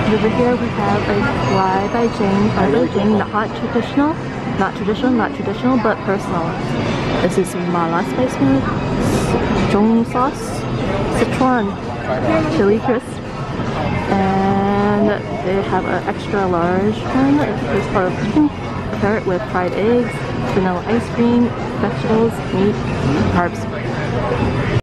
Over here we have a fry by Jane, not traditional, but personal. This is mala spice mix, zhong sauce, Sichuan chili crisp, and they have an extra large one. It's called chicken carrot with fried eggs, vanilla ice cream, vegetables, meat, carbs.